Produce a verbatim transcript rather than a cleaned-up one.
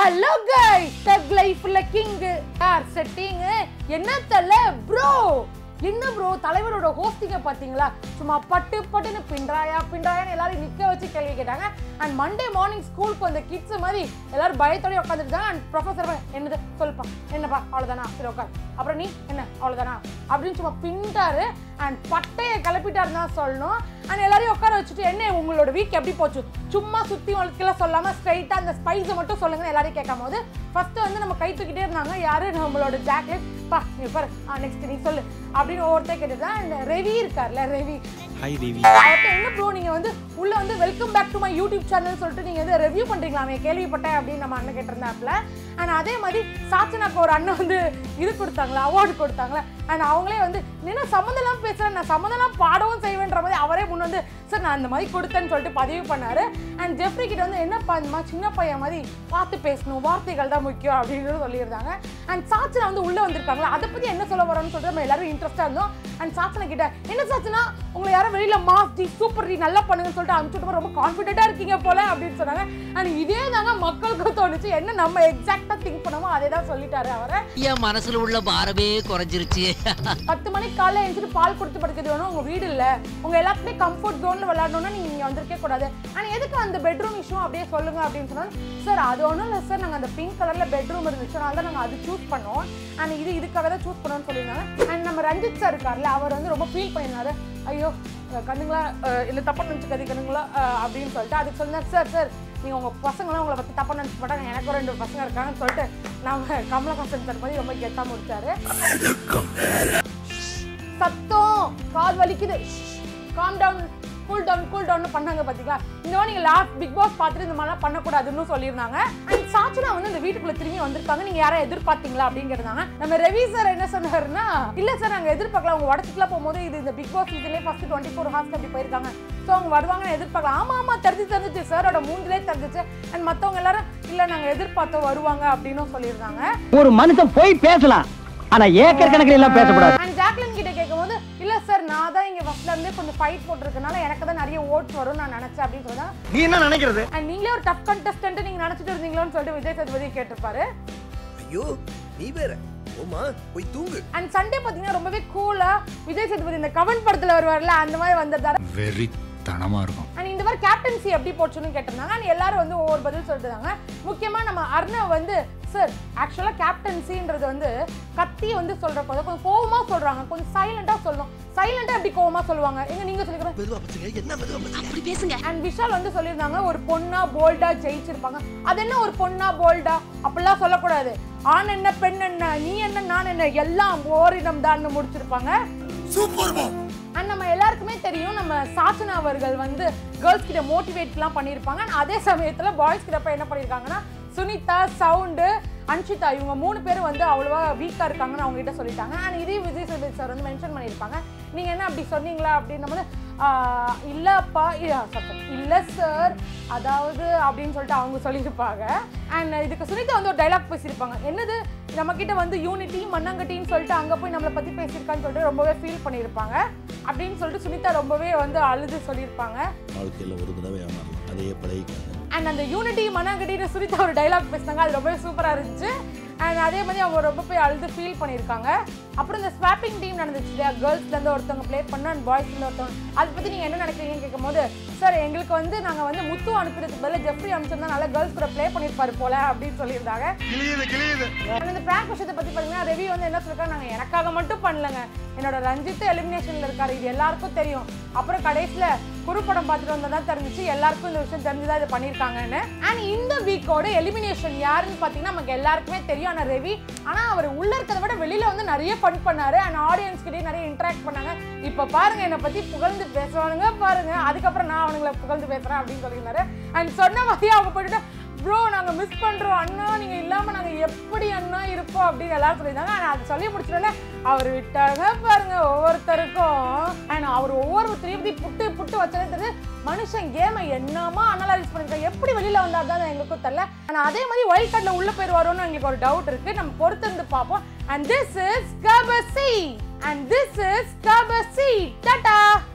Hello guys, Thug Life la King are setting enna thalla bro என்ன bro தலைவரோட ஹோஸ்டிங்க பாத்தீங்களா சும்மா பட்டு பட்டுன்னு பின்றாயா பின்றாயான்னு எல்லாரும் நிக்க வச்சு கேள்வி கேட்டாங்க அண்ட் மண்டே மார்னிங் ஸ்கூலுக்கு வந்த கிட்ஸ் மாதிரி எல்லாரும் பயத்தோட உட்காந்துட்டாங்க அண்ட் ப்ரொஃபசர் என்னது சொல்லுப்பா என்னப்பா அவ்வளோதானா சரி உட்கார் அப்புறம் நீ என்ன அவ்வளோதானா அப்படின்னு சும்மா பின்ட்டாரு அண்ட் பட்டையை கிளப்பிட்டாருன்னு தான் சொல்லணும் அண்ட் எல்லாரையும் உட்கார வச்சுட்டு என்ன உங்களோட வீக் எப்படி போச்சு சும்மா சுற்றி வழக்கெல்லாம் சொல்லாமல் ஸ்ட்ரைட்டாக அந்த ஸ்பைஸை மட்டும் சொல்லுங்கன்னு எல்லாரையும் கேட்கும் போது ஃபஸ்ட்டு வந்து நம்ம கை தூக்கிட்டே இருந்தாங்க யார் நம்மளோட ஜாக்லெட் பா நீ பாரு ஆ நெக்ஸ்ட் நீ சொல்லு அப்படின்னு ஒவ்வொருத்தர் கேட்டுட்டு அண்ட் ரெவி இருக்கார்ல ரெவி ஹாய் ரெவி அவர்கிட்ட என்ன ப்ரோ நீங்கள் வந்து உள்ளே வந்து welcome back to my YouTube channel சொல்லிட்டு நீங்கள் வந்து ரிவ்யூ பண்ணுறீங்களாமே கேள்விப்பட்டேன் அப்படின்னு நம்ம அண்ணன் கேட்டிருந்தாப்புல அண்ட் அதே மாதிரி சாச்சனாக்கு ஒரு அண்ணன் வந்து இது கொடுத்தாங்களா அவார்டு கொடுத்தாங்களா அண்ட் அவங்களே வந்து என்ன சம்மந்தம்லாம் பேசுகிறேன் நான் சம்மந்தம்லாம் பாடவும் செய்வேன்ற மாதிரி அவரே முன் வந்து சார் நான் அந்த மாதிரி கொடுத்தேன்னு சொல்லிட்டு பதிவு பண்ணார் அண்ட் ஜெஃப்ரி கிட்ட வந்து என்னப்பா இந்த மாதிரி சின்ன பையன் மாதிரி பார்த்து பேசணும் வார்த்தைகள் தான் முக்கியம் அப்படின்னு சொல்லியிருந்தாங்க அண்ட் சாச்சனா வந்து உள்ளே வந்திருக்காங்களா அதை பற்றி என்ன சொல்ல வரோன்னு சொல்லிட்டு நம்ம எல்லாரும் இன்ட்ரெஸ்ட்டாக இருந்தோம் அண்ட் சாச்சனா கிட்ட என்ன சாச்சனா உங்களை யாரும் வெளியில் மாஸ் டி சூப்பர் டி நல்லா பண்ணுங்கன்னு சொல்லிட்டு அனுப்பிச்சுட்டு ரொம்ப கான்ஃபிடென்ட்டாக இருக்கீங்க போல அப்படின்னு சொன்னாங்க அண்ட் இதே தாங்க மக்களுக்கு தோணுச்சு என்ன நம்ம எக்ஸாக்டாக திங்க் பண்ணமோ அதே தான் சொல்லிட்டாரு அவரை என் மனசுல உள்ள பாரமே குறைஞ்சிருச்சு பத்து மணிக்கு காலையில் எழுந்திட்டு பால் கொடுத்து படுக்கிறது வேணும் உங்கள் வீடு இல்லை உங்கள் எல்லாத்துக்குமே கம்ஃபர்ட் ஜோனில் விளையாடணும்னா நீங்கள் இங்கே வந்திருக்கே கூடாது ஆனால் எதுக்கு அந்த பெட்ரூம் இஷ்யூ அப்படியே சொல்லுங்க அப்படின்னு சொன்னாலும் சார் அது ஒன்றும் இல்லை சார் நாங்கள் அந்த பிங்க் கலரில் பெட்ரூம் இருந்துச்சு அதனால தான் நாங்கள் அது சூஸ் பண்ணோம் அண்ட் இது இதுக்காக தான் சூஸ் பண்ணோம்னு சொல்லியிருந்தாங்க அண்ட் நம்ம ரஞ்சித் சார் இருக்கார்ல அவர் வந்து ரொம்ப ஃபீல் பண்ணியிருந்தாரு ஐயோ கண்ணுங்களா இல்லை தப்பாக நினச்சிக்காது கண்ணுங்களா அப்படின்னு சொல்லிட்டு அதுக்கு சொல்லியிருந்தார் சார் சார் நீங்கள் உங்கள் பசங்களாம் உங்களை பற்றி தப்பாக நினச்சி மாட்டாங்க எனக்கு ரெண்டு பசங்க இருக்காங்கன்னு சொல்லிட்டு நம்ம கமலஹாசன் சார் மாதிரி ரொம்ப கெத்தாக முடிச்சாரு சத்தம் காது வலிக்குது calm down cool down cool down பண்ணாங்க பார்த்தீங்களா இந்த மாதிரி நீங்கள் லாஸ்ட் பிக் பாஸ் பார்த்துட்டு இந்த மாதிரிலாம் பண்ணக்கூடாதுன்னு சொல்லியிருந்தாங்க அண்ட் சாச்சனா வந்து இந்த வீட்டுக்குள்ள திரும்பி வந்திருக்காங்க நீங்கள் யாரும் எதிர்பார்த்தீங்களா அப்படின்னு கேட்டாங்க நம்ம ரவி சார் என்ன சொன்னாருன்னா இல்லை சார் நாங்கள் எதிர்பார்க்கலாம் அவங்க வடத்துக்குலாம் போகும்போது இது இந்த பிக் பாஸ் இதுலேயே ஃபர்ஸ்ட் டுவெண்ட்டி ஃபோர் ஹார்ஸ் அப்படி போயிருக்காங்க ஸோ அவங்க வருவாங்கன்னு எதிர்பார்க்கலாம் ஆமாம் ஆமாம் தெரிஞ்சு தெரிஞ்சிச்சு சாரோட மூஞ்சிலே தெரிஞ்சிச்சு அண்ட் மற்றவங்க எல்லாரும் இல்லை நாங்கள் எதிர்பார்த்தோம் வருவாங்க அப்படின்னு சொல்லியிருந்தாங்க ஒரு மனுஷன் போய் பேசலாம் ஆனா ஏக்கர் கணக்கில் எல்லாம் பேசக்கூடாது அண்ட் ஜாக்லின் கிட்ட கேட்கும்போது இல்ல சார் நான் தான் இங்க ஃபர்ஸ்ட்ல இருந்தே கொஞ்சம் ஃபைட் போட்டுருக்கனால எனக்கு தான் நிறைய ஓட்ஸ் வரும் நான் நினைச்சேன் அப்படின்னு சொன்னா நீ என்ன நினைக்கிறது அண்ட் நீங்களே ஒரு டஃப் கண்டெஸ்டன்ட் நீங்க நினைச்சிட்டு இருந்தீங்களோன்னு சொல்லிட்டு விஜய் சேதுபதி கேட்டிருப்பாரு ஐயோ நீ வேற ஓமா போய் தூங்கு அண்ட் சண்டே பாத்தீங்கன்னா ரொம்பவே கூலா விஜய் சேதுபதி இந்த கவன் படத்துல வருவார்ல அந்த மாதிரி வந்ததாரு வெரி தனமா இருக்கும் அண்ட் இந்த மாதிரி கேப்டன்சி எப்படி போச்சுன்னு கேட்டிருந்தாங்க அண்ட் எல்லாரும் வந்து ஒவ்வொரு பதில் சொல்லிட்டு முக்கியமா நம்ம அர்ணவ் வந்து சார் ஆக்சுவலாக கேப்டன்சின்றது வந்து கத்தி வந்து சொல்ற போது கொஞ்சம் கோவமா சொல்றாங்க கொஞ்சம் சைலண்டா சொல்லணும் சைலண்டா எப்படி கோவமா சொல்லுவாங்க எங்க நீங்க சொல்லிக்கிறோம் என்ன அப்படி பேசுங்க அண்ட் விஷால் வந்து சொல்லியிருந்தாங்க ஒரு பொண்ணா போல்டா ஜெயிச்சிருப்பாங்க அது என்ன ஒரு பொண்ணா போல்டா அப்படிலாம் சொல்லக்கூடாது ஆண் என்ன பெண் என்ன நீ என்ன நான் என்ன எல்லாம் ஓரிடம் தான் முடிச்சிருப்பாங்க அண்ட் நம்ம எல்லாருக்குமே தெரியும் நம்ம சாச்சனா அவர்கள் வந்து கேர்ள்ஸ் கிட்ட மோட்டிவேட்லாம் பண்ணியிருப்பாங்க அதே சமயத்தில் பாய்ஸ் கிட்ட போய் என்ன பண்ணியிருக்காங்கன்னா சுனிதா சவுண்டு அன்ஷிதா இவங்க மூணு பேரும் வந்து அவ்வளோவா வீக்காக இருக்காங்கன்னு அவங்க கிட்ட சொல்லிட்டாங்க அண்ட் இதே விஜய் சேதுபதி சார் வந்து மென்ஷன் பண்ணியிருப்பாங்க நீங்கள் என்ன அப்படி சொன்னீங்களா அப்படின்னும் போது இல்லைப்பா இல்லை சார் அதாவது அப்படின்னு சொல்லிட்டு அவங்க சொல்லியிருப்பாங்க அண்ட் இதுக்கு சுனிதா வந்து ஒரு டைலாக் பேசியிருப்பாங்க என்னது நம்மக்கிட்ட வந்து யூனிட்டி மண்ணாங்கட்டின்னு சொல்லிட்டு அங்கே போய் நம்மளை பற்றி பேசியிருக்கான்னு சொல்லிட்டு ரொம்பவே ஃபீல் பண்ணியிருப்பாங்க அப்படின்னு சொல்லிட்டு சுனிதா ரொம்பவே வந்து அழுது சொல்லியிருப்பாங்க வாழ்க்கையில் ஒரு தடவை ஏமாறலாம் அதையே பழகிக்காங்க அண்ட் அந்த யூனிட்டி மண்ணாங்கட்டின்னு சுனிதா ஒரு டைலாக் பேசினாங்க அது ரொம்பவே சூப்பராக இருந்துச்சு அண்ட் அதே மாதிரி அவங்க ரொம்ப போய் அழுது ஃபீல் பண்ணியிருக்காங்க அப்புறம் இந்த ஸ்வாப்பிங் டீம் நடந்துச்சு இல்லையா கேர்ள்ஸ்லேருந்து ஒருத்தவங்க ப்ளே பண்ண அண்ட் பாய்ஸ்லேருந்து ஒருத்தவங்க அதை பற்றி நீங்கள் என்ன நினைக்கிறீங்கன்னு கேட்கும் போது சார் எங்களுக்கு வந்து நாங்கள் வந்து முத்து அனுப்புறதுக்கு பதில் ஜெஃப்ரி அனுப்பிச்சிருந்தா நல்லா கேர்ள்ஸ் கூட ப்ளே பண்ணியிருப்பாரு போல அப்படின்னு சொல்லியிருந்தாங்க இந்த பிராங்க் விஷயத்தை பற்றி பார்த்தீங்கன்னா ரெவி வந்து என்ன சொல்லிருக்காங்க நாங்கள் எனக்காக மட்டும் பண்ணலங்க என்னோட ரஞ்சித் எலிமினேஷனில் இருக்காரு இது எல்லாருக்கும் தெரியும் அப்புறம் கடைசியில் குறுப்படம் பார்த்துட்டு வந்தால் தான் தெரிஞ்சிச்சு எல்லாருக்கும் இந்த விஷயம் தெரிஞ்சுதான் இது பண்ணியிருக்காங்கன்னு அண்ட் இந்த வீக்கோட எலிமினேஷன் யாருன்னு பார்த்தீங்கன்னா நமக்கு எல்லாருக்குமே தெரியும் ஆனால் ரெவி ஆனால் அவர் உள்ள இருக்கிறத விட வெளியில வந்து நிறைய ஃபன் பண்ணாரு அண்ட் ஆடியன்ஸ் கிட்டே நிறைய இன்ட்ராக்ட் பண்ணாங்க இப்போ பாருங்க என்னை பற்றி புகழ்ந்து பேசுவானுங்க பாருங்க அதுக்கப்புறம் நான் அவனுங்களை புகழ்ந்து பேசுகிறேன் அப்படின்னு சொல்லியிருந்தாரு அண்ட் சொன்ன மாதிரியே அவங்க போயிட்டு ப்ரோ நாங்கள் மிஸ் பண்ணுறோம் அண்ணா நீங்கள் இல்லாமல் நாங்கள் எப்படி அண்ணா இருப்போம் அப்படின்னு எல்லாரும் சொல்லியிருந்தாங்க ஆனால் அது சொல்லி முடிச்சோடனே அவர் விட்டாங்க பாருங்க ஒவ்வொருத்தருக்கும் அண்ட் அவர் ஒவ்வொருத்தரையும் இப்படி புட்டு புட்டு வச்சதே தெரிஞ்சு மனுஷன் கேமை என்னமா அனலைஸ் பண்ணிருக்காங்க எப்படி வெளியில் வந்தால் தான் எங்களுக்கும் தெரியல ஆனால் அதே மாதிரி ஒயில்ட் கார்டில் உள்ளே போயிடுவாரோன்னு எங்களுக்கு ஒரு டவுட் இருக்குது நம்ம பொறுத்து இருந்து பார்ப்போம் அண்ட் திஸ் இஸ் கபசி அண்ட் திஸ் இஸ் கபசி டாடா